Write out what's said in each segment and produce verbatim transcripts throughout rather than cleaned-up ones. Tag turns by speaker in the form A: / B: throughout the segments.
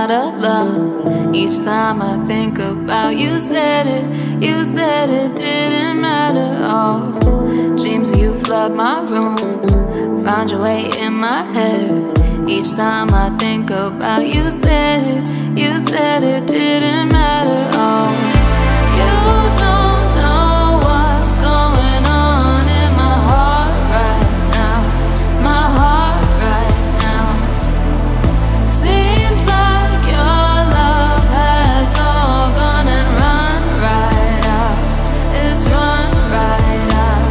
A: out of love. Each time I think about you said it, you said it didn't matter. Oh, dreams of you flood my room, found your way in my head. Each time I think about you said it, you said it didn't matter. Oh, you don't know what's going on in my heart right now, my heart right now. Seems like your love has all gone and run right out. It's run right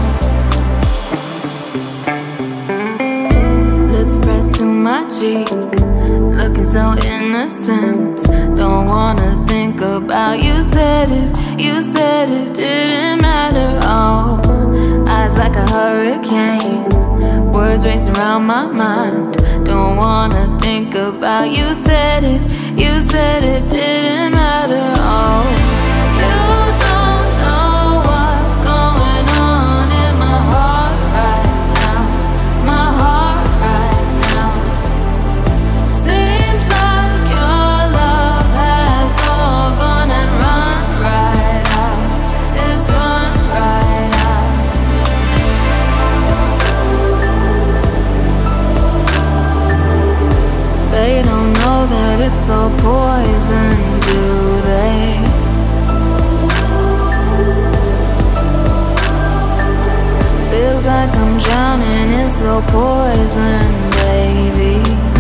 A: out. Lips pressed to my cheek, looking so innocent. Don't wanna think about you said it, you said it didn't matter. Oh, eyes like a hurricane, words racing around my mind. Don't wanna think about you said it, you said it didn't matter. Oh, you don't know what's going on in my heart right now, my heart right now. Seems like your love has all gone and run right out. It's run right out. They don't know that it's so poison, do they? Feels like I'm drowning in slow poison, baby.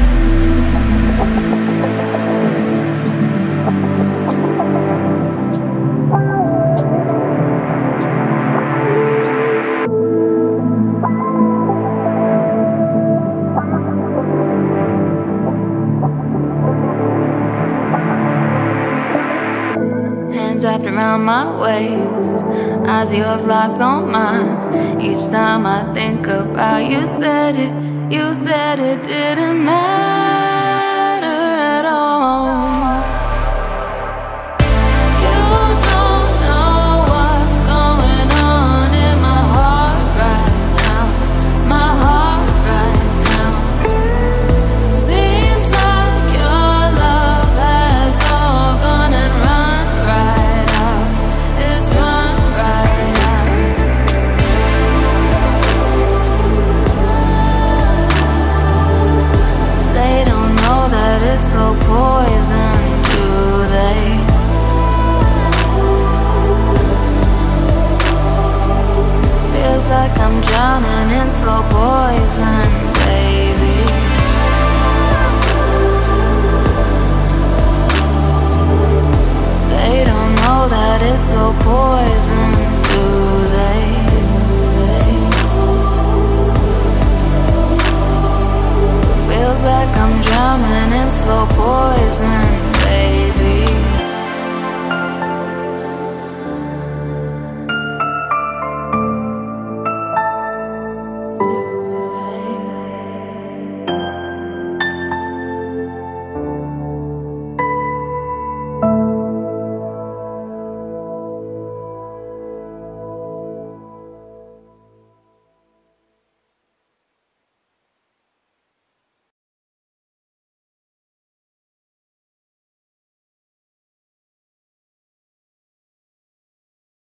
A: Hands wrapped around my waist, eyes of yours locked on mine. Each time I think about you said it, you said it didn't matter.